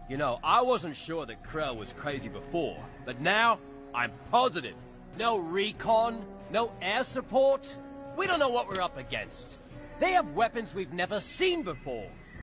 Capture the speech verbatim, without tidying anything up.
You know, I wasn't sure that Krell was crazy before, but now, I'm positive. No recon, no air support. We don't know what we're up against. They have weapons we've never seen before.